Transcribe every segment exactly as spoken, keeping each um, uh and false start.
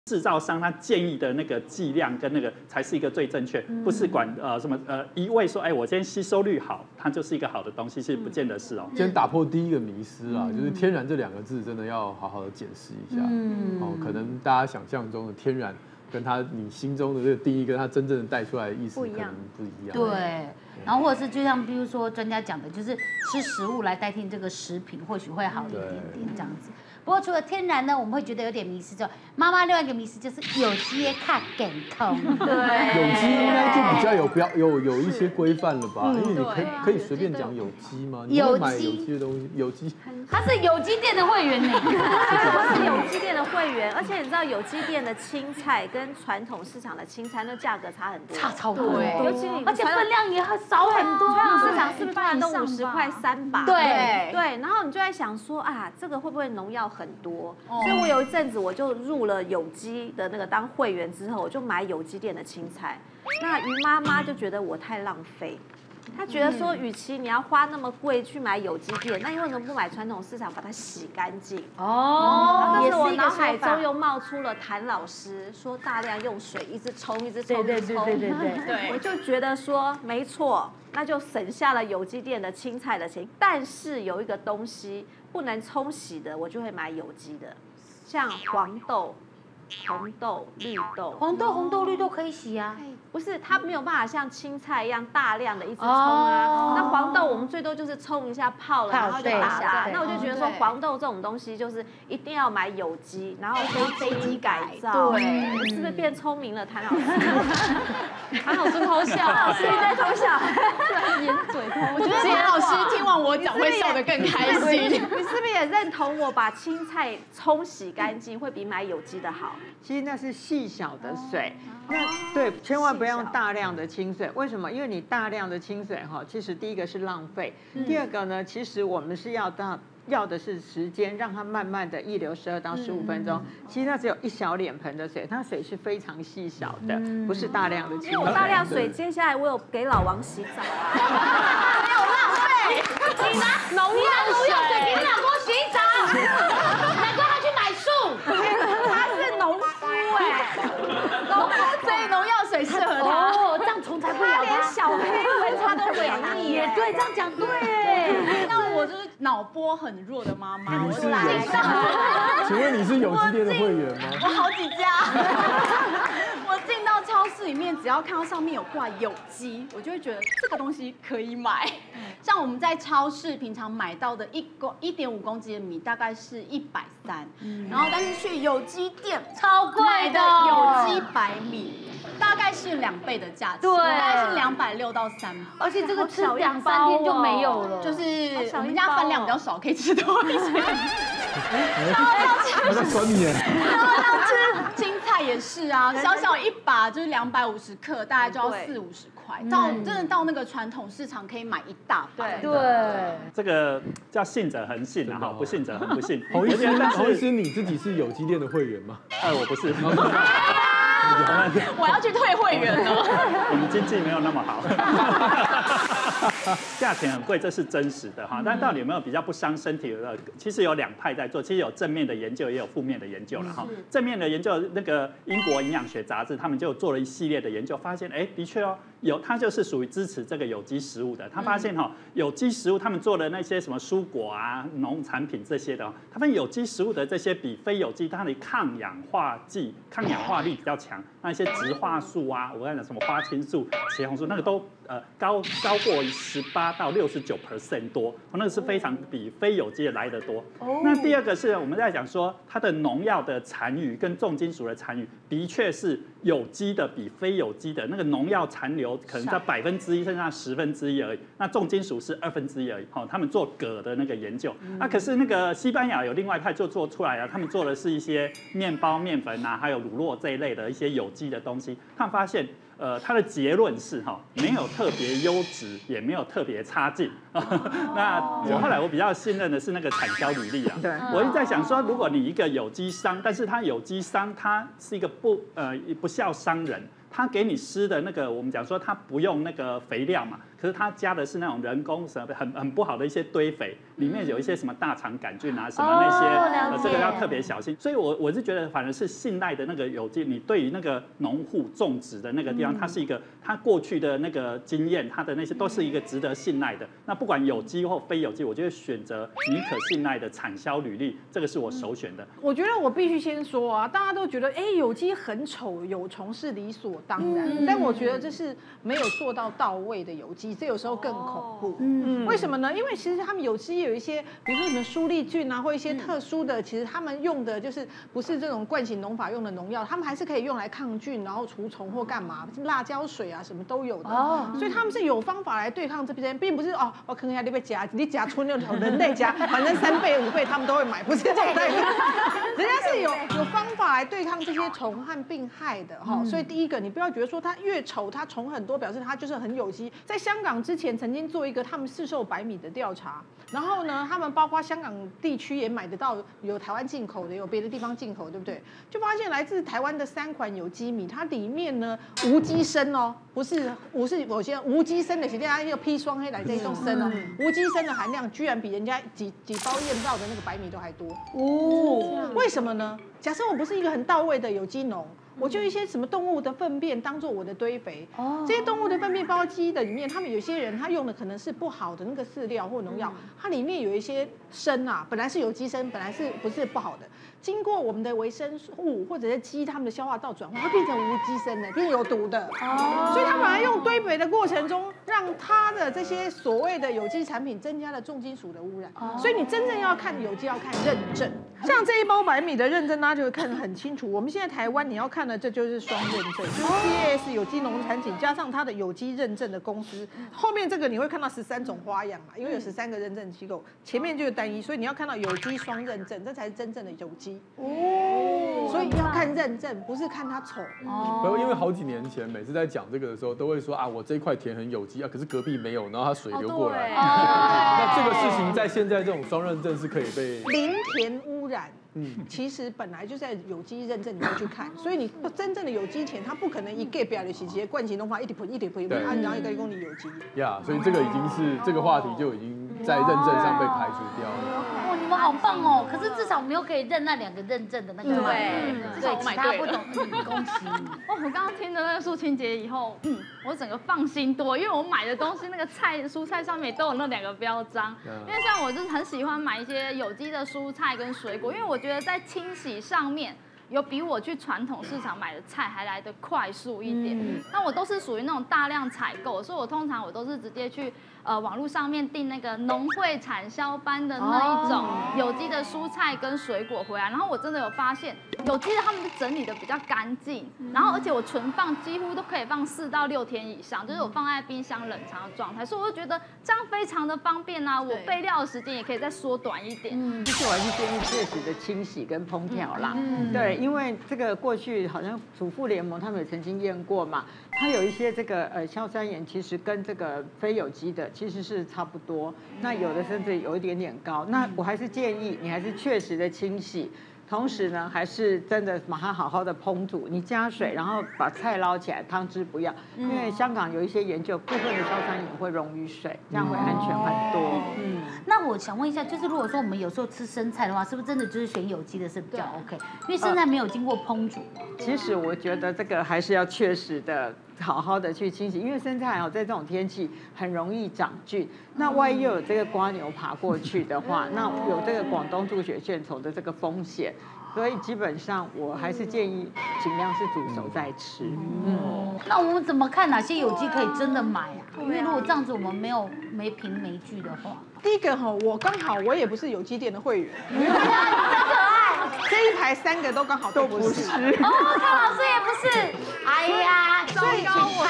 制造商他建议的那个剂量跟那个才是一个最正确，不是管呃什么呃一味说，哎，我今天吸收率好，它就是一个好的东西，其实不见得是哦。 先打破第一个迷思啊，就是天然这两个字真的要好好的检视一下。哦，可能大家想象中的天然，跟他你心中的这个定义，跟他真正的带出来的意思可能不一样。 对，然后或者是就像比如说专家讲的，就是吃食物来代替这个食品，或许会好一点点这样子。不过除了天然呢，我们会觉得有点迷失之后，妈妈另外一个迷失就是有机也看健康。对， 有机应该就比较有标有有一些规范了吧？因为你可以可以随便讲有机吗？你会买有机的东西，有机。 他是有机店的会员呢， 我是有机店的会员，而且你知道有机店的青菜跟传统市场的青菜那价格差很多， 差超多哎， 尤其你而且分量也很少很多。 传统市场是不是通常都五十块三把？ 对对，然后你就在想说啊，这个会不会农药很多？所以我有一阵子我就入了有机的那个当会员之后，我就买有机店的青菜。那于妈妈就觉得我太浪费。他觉得说，与其你要花那么贵去买有机店，那你为什么不买传统市场把它洗干净？哦，但是我脑海中又冒出了谭老师说大量用水一直冲一直冲， 对对对对对对对，我就觉得说没错，那就省下了有机店的青菜的钱。但是有一个东西不能冲洗的，我就会买有机的，像黄豆、红豆、绿豆。 黄豆、红豆、绿豆可以洗啊。 不是，它没有办法像青菜一样大量的一直冲啊。哦、那黄豆我们最多就是冲一下泡了，然后就打下来。那我就觉得说黄豆这种东西就是一定要买有机，然后非机改造。对，是不是变聪明了，谭老师？谭老师偷笑，老师在偷笑， 掩嘴偷笑。我觉得简老师听完我讲会笑得更开心。 你是不是也认同我把青菜冲洗干净会比买有机的好？ 其实那是细小的水，那对，千万不要用大量的清水。为什么？因为你大量的清水哈，其实第一个是浪费，第二个呢，其实我们是要到要的是时间，让它慢慢的溢流十二到十五分钟。其实那只有一小脸盆的水，它水是非常细小的，不是大量的清水。 因为我大量水，接下来我有给老王洗澡啊，没有浪费。你拿农药农药水给你老公洗澡，难怪他去买树。 他是农夫哎，农夫所以农药水适合他。 哦，这样虫才不咬连小黑蚊他都会腻。 也对，这样讲对。 那我就是脑波很弱的妈妈， 你是有机？请问你是有机店的会员吗？ 我好几家。我进到超市里面，只要看到上面有挂有机，我就会觉得这个东西可以买。像我们在超市平常买到的一公一点五公斤的米，大概是一百三，然后但是去有机店超贵的有机白米，大概是两倍的价钱， 对， 大概是两百六到三百。 而且这个吃两三天就没有了， 就是我们家分量比较少，可以吃多一些。 我在管你耶。 然后要吃青菜也是啊，小小一把就是两百五十克，大概就要四五十块。到真的到那个传统市场可以买一大把。 对， 这个叫信者恒信啊，哈，不信者恒不信。 洪医师，洪医师，你自己是有机店的会员吗？ 呃，我不是。 我要去退会员了。 我们经济没有那么好。价钱很贵，这是真实的哈。但到底有没有比较不伤身体的？其实有两派在做，其实有正面的研究，也有负面的研究了哈。正面的研究，那个英国营养学杂志他们就做了一系列的研究，发现哎，的确哦，有它就是属于支持这个有机食物的。他发现哈，有机食物他们做的那些什么蔬果啊、农产品这些的，他们有机食物的这些比非有机它的抗氧化剂、抗氧化力比较强。那一些植化素啊，我刚才讲什么花青素、茄红素，那个都呃高高过十八到六十九 percent 多，那个是非常比非有机的来得多。那第二个是我们在讲说，它的农药的残余跟重金属的残余，的确是有机的比非有机的那个农药残留可能在百分之一甚至十分之一而已，那重金属是二分之一而已。好，他们做镉的那个研究，那可是那个西班牙有另外一派就做出来了，他们做的是一些面包、面粉啊，还有乳酪这一类的一些有机的东西，他们发现。呃，它的结论是哈，没有特别优质，也没有特别差劲。那我后来我比较信任的是那个产销履历啊。对，我一直在想说，如果你一个有机商，但是他有机商他是一个不呃不孝商人。他给你施的那个，我们讲说他不用那个肥料嘛， 可是它加的是那种人工什么很很不好的一些堆肥，里面有一些什么大肠杆菌啊什么那些， 哦、 呃这个要特别小心。所以我我是觉得反而是信赖的那个有机，你对于那个农户种植的那个地方，它是一个它过去的那个经验，它的那些都是一个值得信赖的。那不管有机或非有机，我就会选择你可信赖的产销履历，这个是我首选的。 我觉得我必须先说啊，大家都觉得哎有机很丑，有虫是理所当然，嗯、但我觉得这是没有做到到位的有机，这有时候更恐怖。嗯，为什么呢？因为其实他们有机有一些，比如说什么苏力菌啊，或一些特殊的，其实他们用的就是不是这种惯性农法用的农药，他们还是可以用来抗菌，然后除虫或干嘛，辣椒水啊什么都有的。哦，所以他们是有方法来对抗这边，并不是哦，我可能要你被夹，你夹出那种人类夹，反正三倍五倍他们都会买，不是这种概念。人家是有有方法来对抗这些虫和病害的哈。所以第一个，你不要觉得说它越丑，它虫很多，表示它就是很有机。在香港之前曾经做一个他们市售白米的调查，然后呢，他们包括香港地区也买得到，有台湾进口的，有别的地方进口，对不对？就发现来自台湾的三款有机米，它里面呢无机砷哦，不是不是我现在无机砷的，是那个砒霜黑来这种砷哦，无机砷的含量居然比人家几几包验到的那个白米都还多哦。为什么呢？假设我不是一个很到位的有机农。我就一些什么动物的粪便当做我的堆肥，哦，这些动物的粪便包机的里面，他们有些人他用的可能是不好的那个饲料或农药，它里面有一些砷啊，本来是有机砷，本来是不是不好的，经过我们的微生物或者是鸡它们的消化道转化，会变成无机砷的，变成有毒的。哦，所以它本来用堆肥的过程中，让它的这些所谓的有机产品增加了重金属的污染。哦，所以你真正要看有机，要看认证。像这一包白米的认证，大家就会看得很清楚。我们现在台湾你要看的，这就是双认证，就是 C A S 有机农产品加上它的有机认证的公司。后面这个你会看到十三种花样嘛，因为有十三个认证机构，前面就是单一，所以你要看到有机双认证，这才是真正的有机。哦，所以要看认证，不是看它丑。 哦，因为好几年前每次在讲这个的时候，都会说啊，我这一块田很有机啊，可是隔壁没有，然后它水流过来。那这个事情在现在这种双认证是可以被零田污染。嗯，其实本来就在有机认证你要去看，所以你真正的有机田，它不可能一盖表的洗洁惯性农法一点喷一点喷，按然后一个公里有机。 呀，所以这个已经是这个话题就已经在认证上被排除掉了。 哇，你们好棒哦！可是至少没有可以认那两个认证的那个， 对， 对，其他不懂，恭喜你。 哦，我刚刚听了那个素清姐以后，嗯，我整个放心多，因为我买的东西那个菜蔬菜上面都有那两个标章，因为像我就是很喜欢买一些有机的蔬菜跟水果，因为我觉得在清洗上面有比我去传统市场买的菜还来得快速一点。嗯、那我都是属于那种大量采购，所以我通常我都是直接去呃网络上面订那个农会产销班的那一种有机的蔬菜跟水果回来，然后我真的有发现有机的他们整理的比较干净，然后而且我存放几乎都可以放四到六天以上，就是我放在冰箱冷藏的状态，所以我就觉得这样非常的方便啊，我备料的时间也可以再缩短一点。 嗯，其实我还是建议确实的清洗跟烹调啦，嗯、对，因为这个过去好像主妇联盟他们也曾经验过嘛，它有一些这个呃硝酸盐其实跟这个非有机的其实是差不多，那有的甚至有一点点高，那我还是建议你还是确实的清洗。同时呢，还是真的把它好好的烹煮，你加水，然后把菜捞起来，汤汁不要，因为香港有一些研究，部分的硝酸盐会溶于水，这样会安全很多。嗯， 那我想问一下，就是如果说我们有时候吃生菜的话，是不是真的就是选有机的是比较 OK？ 因为生菜没有经过烹煮。 其实我觉得这个还是要确实的。好好的去清洗，因为生菜哦，在这种天气很容易长菌。那万一又有这个蝸牛爬过去的话，那有这个广东猪血疱虫的这个风险。所以基本上我还是建议尽量是煮熟再吃。 嗯，那我们怎么看哪些有机可以真的买啊？因为如果这样子我们没有没凭没据的话， 第一个哈，我刚好我也不是有机店的会员。 对啊，你真可爱。 这一排三个都刚好都不是。 哦，康老师也不是。哎呀，糟糕我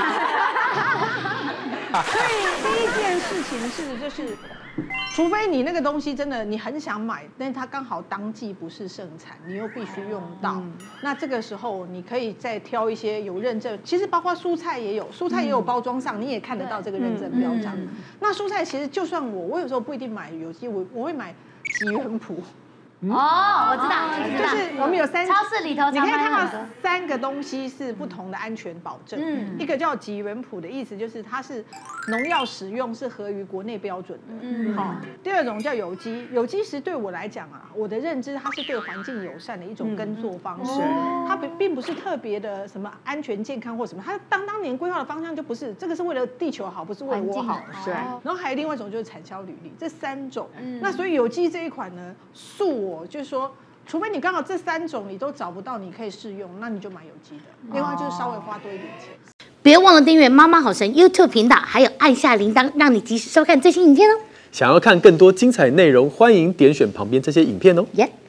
呐。所以第一件事情是就是。除非你那个东西真的你很想买，但是它刚好当季不是盛产，你又必须用到，嗯、那这个时候你可以再挑一些有认证，其实包括蔬菜也有，蔬菜也有包装上、嗯、你也看得到这个认证标章。嗯嗯、那蔬菜其实就算我，我有时候不一定买有机，我我会买吉元普。 哦，我知道，我知就道， 是我们有三， 超市里头你可以看到常卖很多三个东西是不同的安全保证。嗯，一个叫吉原谱的意思就是它是农药使用是合于国内标准的。嗯，好。第二种叫有机，有机食对我来讲啊，我的认知它是对环境友善的一种耕作方式，它并并不是特别的什么安全健康或什么，它当当年规划的方向就不是，这个是为了地球好，不是为了我好。 对。 然后还有另外一种就是产销履历，这三种。那所以有机这一款呢，恕我就是说。除非你刚好这三种你都找不到，你可以试用，那你就买有机的。另外就是稍微花多一点钱。 别忘了订阅妈妈好神 YouTube 频道，还有按下铃铛，让你及时收看最新影片哦。 想要看更多精彩内容，欢迎点选旁边这些影片哦。 耶、yeah